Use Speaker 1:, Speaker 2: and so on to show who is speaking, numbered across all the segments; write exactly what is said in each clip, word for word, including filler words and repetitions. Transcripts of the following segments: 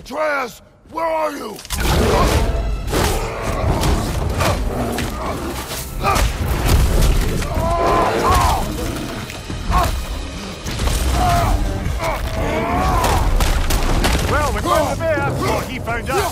Speaker 1: Atreus, where are you?
Speaker 2: Well, we found the bear. What he found us.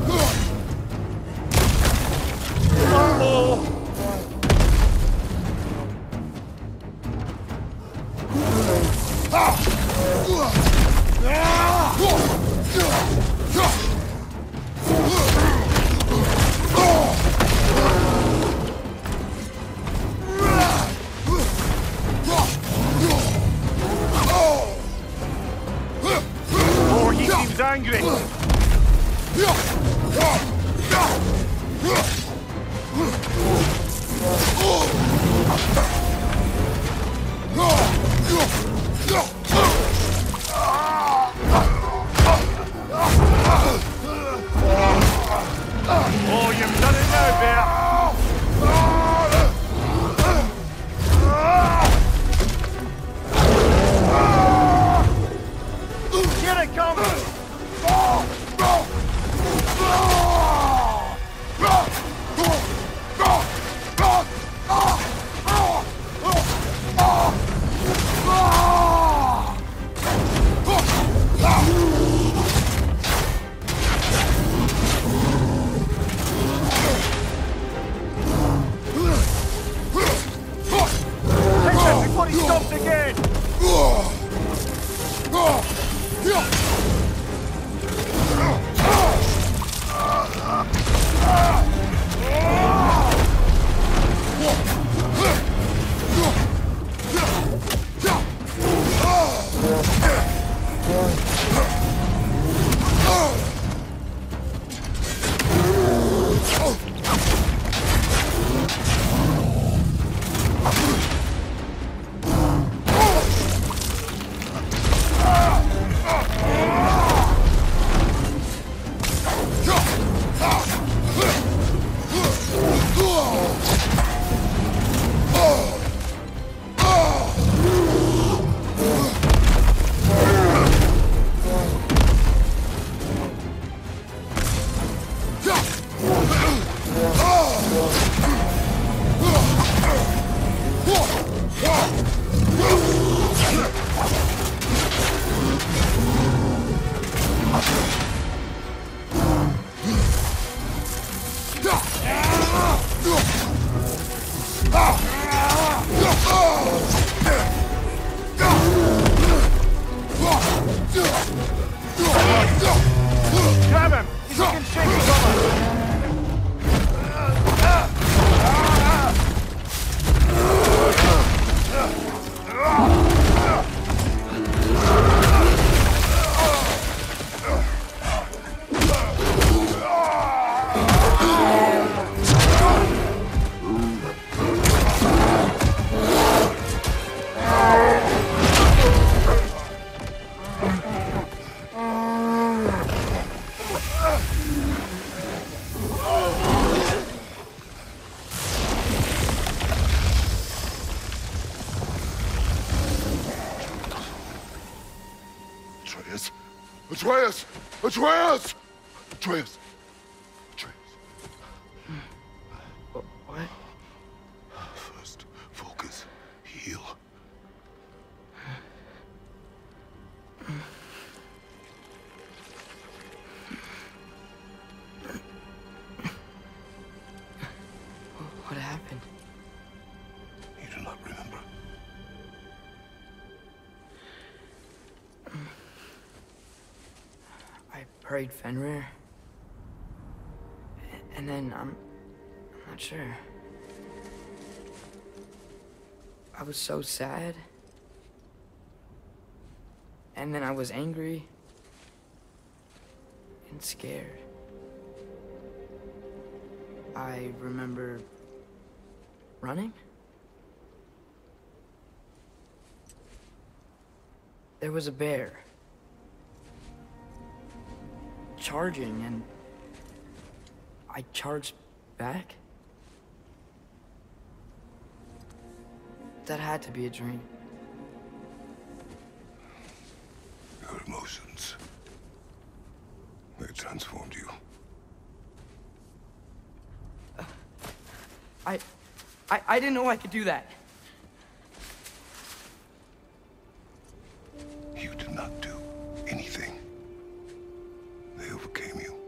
Speaker 2: Uh-oh. Oh, he seems angry. Oh, you've done it now, bear. Here it comes. Before he stops again! Grab him! He's looking shaky, Thomas!
Speaker 1: Atreus! Atreus! Atreus! Atreus.
Speaker 3: What?
Speaker 1: First, focus. Heal.
Speaker 3: What happened?
Speaker 1: You do not remember.
Speaker 3: I prayed Fenrir. And then I'm... I'm not sure. I was so sad. And then I was angry. And scared. I remember... running? There was a bear. Charging, and I charged back? That had to be a dream.
Speaker 1: Your emotions.
Speaker 3: I, I didn't know I could do that.
Speaker 1: You did not do anything. They overcame you.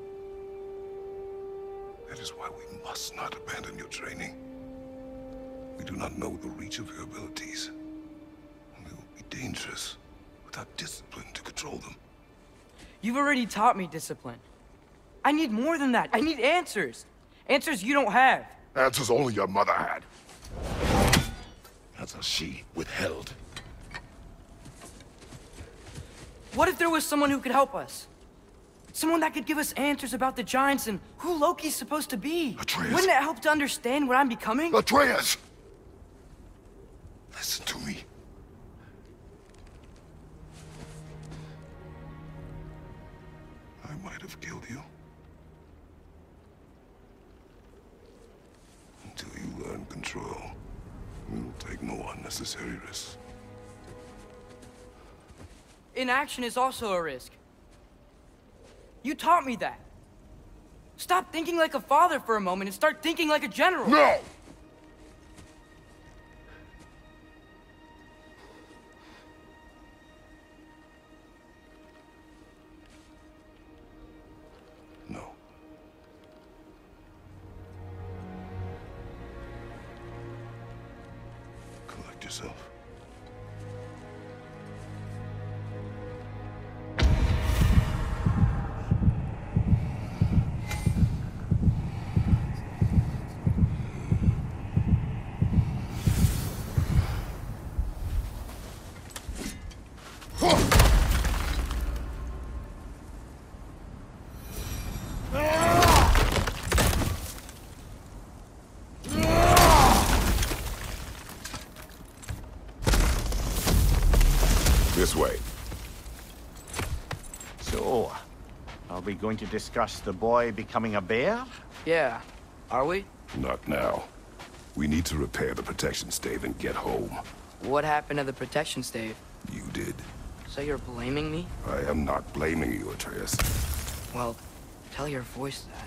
Speaker 1: That is why we must not abandon your training. We do not know the reach of your abilities. They will be dangerous without discipline to control them.
Speaker 3: You've already taught me discipline. I need more than that. I need answers. Answers you don't have.
Speaker 1: Answers only your mother had. Answers she withheld.
Speaker 3: What if there was someone who could help us? Someone that could give us answers about the giants and who Loki's supposed to be.
Speaker 1: Atreus.
Speaker 3: Wouldn't it help to understand what I'm becoming?
Speaker 1: Atreus! Listen to me. I might have killed you. Until you learn control, you will take no unnecessary risks.
Speaker 3: Inaction is also a risk. You taught me that. Stop thinking like a father for a moment and start thinking like a general.
Speaker 1: No! No. Collect yourself. This way.
Speaker 2: So, are we going to discuss the boy becoming a bear?
Speaker 3: Yeah, are we?
Speaker 1: Not now. We need to repair the protection stave and get home.
Speaker 3: What happened to the protection stave?
Speaker 1: You did.
Speaker 3: So you're blaming me?
Speaker 1: I am not blaming you, Atreus.
Speaker 3: Well, tell your voice that.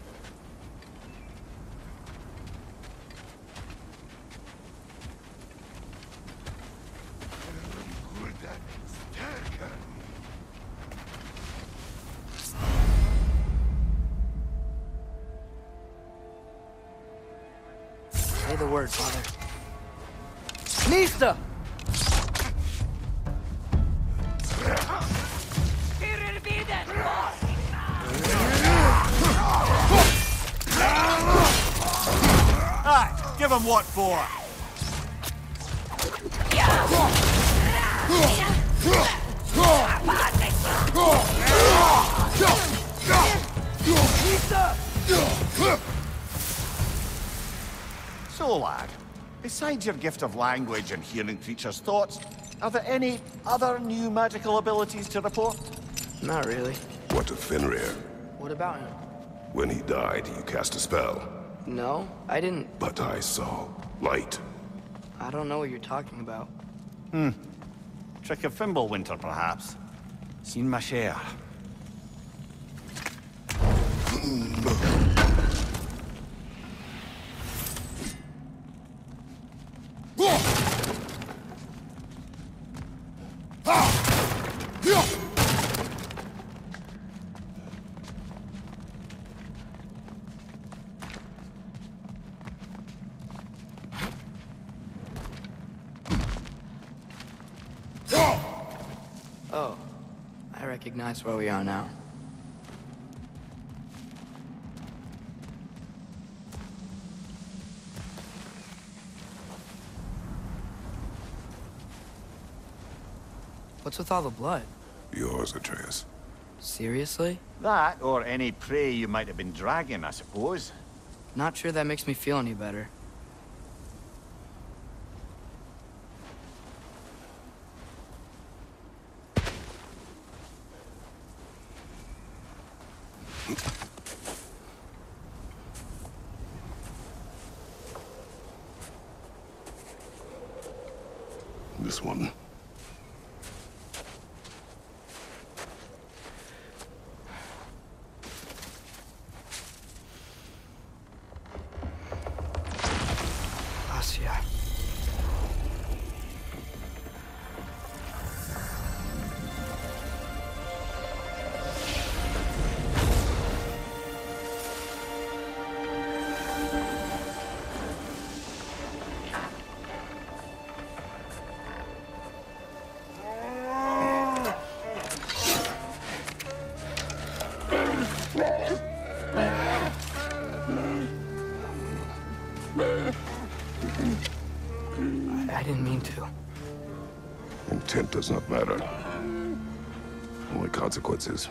Speaker 3: Say the word, Father. Nista!
Speaker 2: Aye, give him what for? So, lad, besides your gift of language and hearing creatures' thoughts, are there any other new magical abilities to report?
Speaker 3: Not really.
Speaker 1: What of Fenrir?
Speaker 3: What about him?
Speaker 1: When he died, you cast a spell.
Speaker 3: No, I didn't.
Speaker 1: But I saw light.
Speaker 3: I don't know what you're talking about.
Speaker 2: Hmm. Trick of Fimbulwinter, perhaps. Seen my share.
Speaker 3: Oh, I recognize where we are now. What's with all the blood?
Speaker 1: Yours, Atreus.
Speaker 3: Seriously?
Speaker 2: That, or any prey you might have been dragging, I suppose.
Speaker 3: Not sure that makes me feel any better.
Speaker 1: This one. does not matter. Only consequences.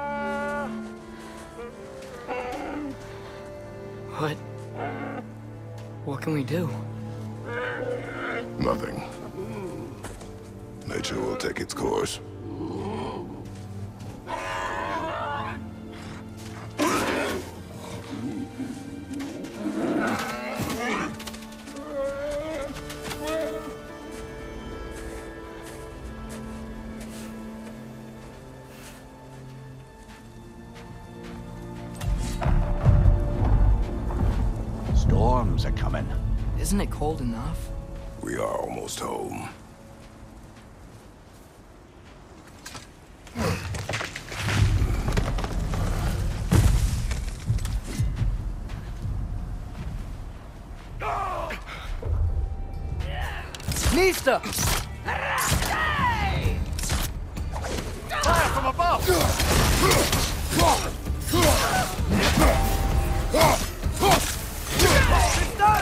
Speaker 3: What? What can we do?
Speaker 1: Nothing. Nature will take its course.
Speaker 2: Storms are coming.
Speaker 3: Isn't it cold enough?
Speaker 1: We are almost home.
Speaker 3: Nista!
Speaker 2: Fire from above!
Speaker 3: It's done!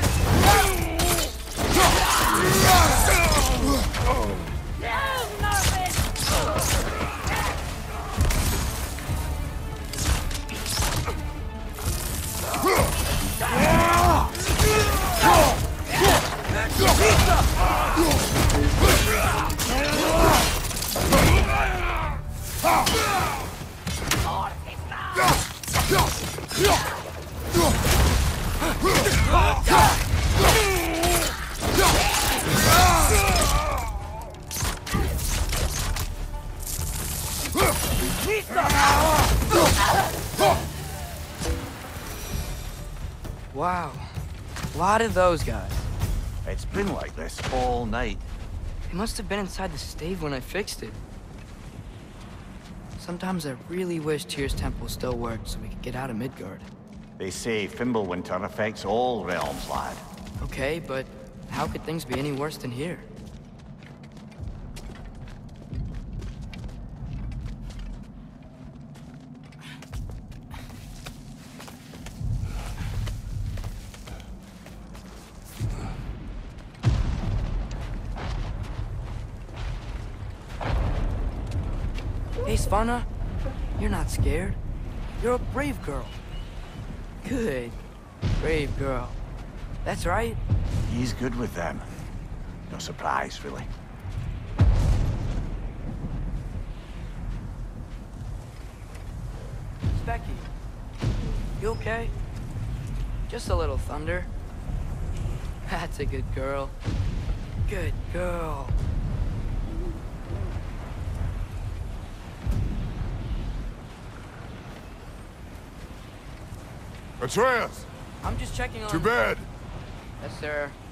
Speaker 3: Wow. A lot of those guys.
Speaker 2: It's been like this all night.
Speaker 3: They must have been inside the stave when I fixed it. Sometimes I really wish Tyr's temple still worked so we could get out of Midgard.
Speaker 2: They say Fimbulwinter affects all realms, lad.
Speaker 3: Okay, but how could things be any worse than here? Hey, Svanna, you're not scared. You're a brave girl. Good. Brave girl. That's right.
Speaker 2: He's good with them. No surprise, really.
Speaker 3: Becky, you okay? Just a little thunder. That's a good girl. Good girl.
Speaker 1: Atreus!
Speaker 3: I'm just checking on...
Speaker 1: To bed!
Speaker 3: Yes, sir.